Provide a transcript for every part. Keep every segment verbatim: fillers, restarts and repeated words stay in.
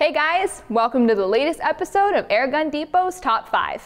Hey guys, welcome to the latest episode of Airgun Depot's Top five.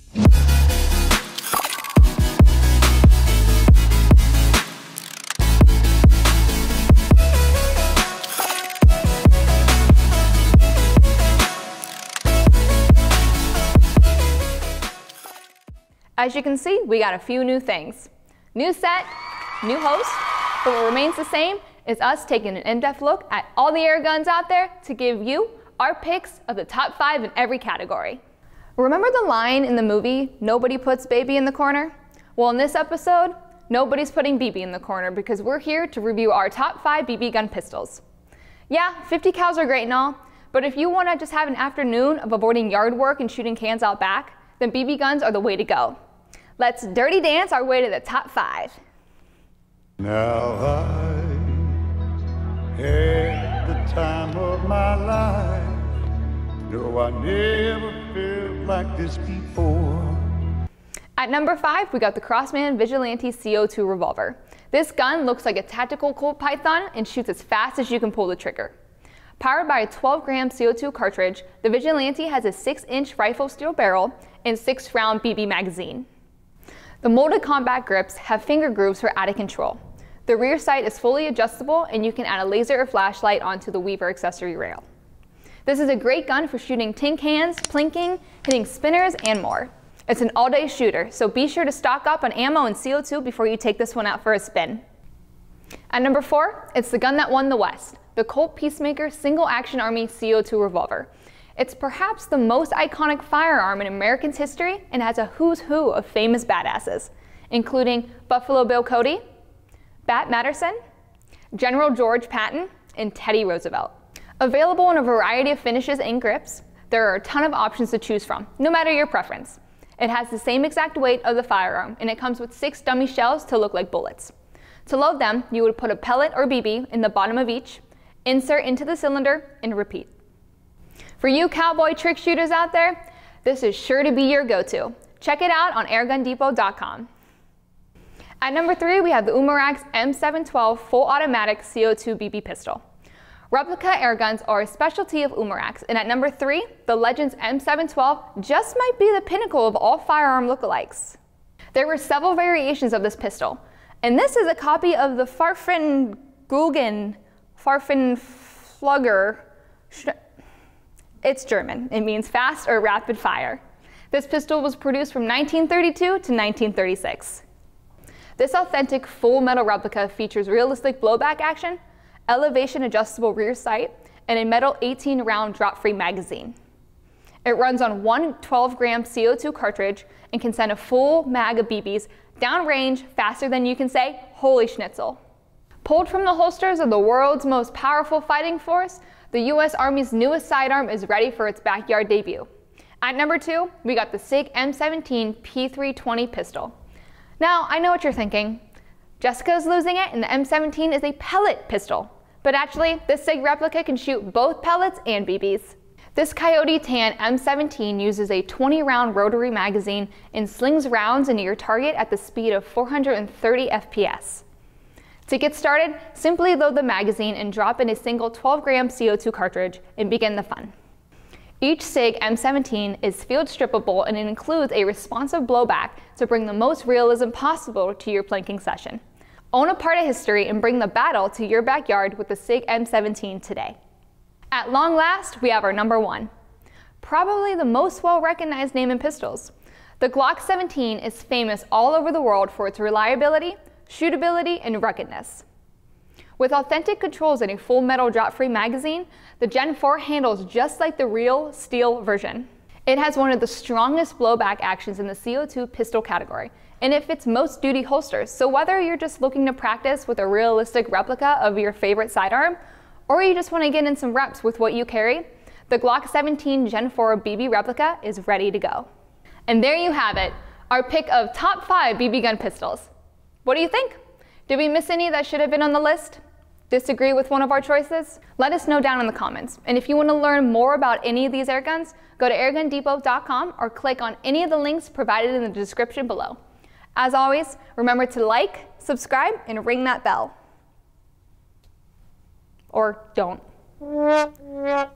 As you can see, we got a few new things. New set, new host, but what remains the same is us taking an in-depth look at all the air guns out there to give you our picks of the top five in every category. Remember the line in the movie, "Nobody puts baby in the corner"? Well, in this episode, nobody's putting B B in the corner because we're here to review our top five B B gun pistols. Yeah, fifty cals are great and all, but if you want to just have an afternoon of avoiding yard work and shooting cans out back, then B B guns are the way to go. Let's dirty dance our way to the top five. Now I had the time of my life. No, I never felt like this before. At number five, we got the Crosman Vigilante C O two revolver. This gun looks like a tactical Colt Python and shoots as fast as you can pull the trigger. Powered by a twelve gram C O two cartridge, the Vigilante has a six inch rifle steel barrel and six round B B magazine. The molded combat grips have finger grooves for added control. The rear sight is fully adjustable and you can add a laser or flashlight onto the Weaver accessory rail. This is a great gun for shooting tin cans, plinking, hitting spinners, and more. It's an all-day shooter, so be sure to stock up on ammo and C O two before you take this one out for a spin. At number four, it's the gun that won the West, the Colt Peacemaker Single Action Army C O two revolver. It's perhaps the most iconic firearm in Americans' history and has a who's who of famous badasses, including Buffalo Bill Cody, Bat Matterson, General George Patton, and Teddy Roosevelt. Available in a variety of finishes and grips, there are a ton of options to choose from, no matter your preference. It has the same exact weight of the firearm, and it comes with six dummy shells to look like bullets. To load them, you would put a pellet or B B in the bottom of each, insert into the cylinder, and repeat. For you cowboy trick shooters out there, this is sure to be your go-to. Check it out on airgun depot dot com. At number three, we have the Umarex M seven twelve full automatic C O two B B pistol. Replica airguns are a specialty of Umarex, and at number three, the Legends M seven twelve just might be the pinnacle of all firearm lookalikes. There were several variations of this pistol, and this is a copy of the Pfaffenkuchen Pfaffenflugger. It's German. It means fast or rapid fire. This pistol was produced from nineteen thirty-two to nineteen thirty-six. This authentic full metal replica features realistic blowback action, elevation adjustable rear sight, and a metal eighteen round drop-free magazine. It runs on one twelve gram C O two cartridge and can send a full mag of B Bs downrange faster than you can say, "Holy schnitzel." Pulled from the holsters of the world's most powerful fighting force, the U S Army's newest sidearm is ready for its backyard debut. At number two, we got the SIG M seventeen P three twenty pistol. Now, I know what you're thinking. Jessica's losing it and the M seventeen is a pellet pistol. But actually, this SIG replica can shoot both pellets and B Bs. This Coyote Tan M seventeen uses a twenty round rotary magazine and slings rounds into your target at the speed of four hundred thirty F P S. To get started, simply load the magazine and drop in a single twelve gram C O two cartridge and begin the fun. Each SIG M seventeen is field strippable and it includes a responsive blowback to bring the most realism possible to your plinking session. Own a part of history and bring the battle to your backyard with the SIG M seventeen today. At long last, we have our number one. Probably the most well-recognized name in pistols. The Glock seventeen is famous all over the world for its reliability, shootability, and ruggedness. With authentic controls and a full metal drop-free magazine, the Gen four handles just like the real steel version. It has one of the strongest blowback actions in the C O two pistol category, and it fits most duty holsters, so whether you're just looking to practice with a realistic replica of your favorite sidearm, or you just want to get in some reps with what you carry, the Glock seventeen Gen four B B replica is ready to go. And there you have it, our pick of top five B B gun pistols. What do you think? Did we miss any that should have been on the list? Disagree with one of our choices? Let us know down in the comments. And if you want to learn more about any of these airguns, go to airgun depot dot com or click on any of the links provided in the description below. As always, remember to like, subscribe, and ring that bell. Or don't.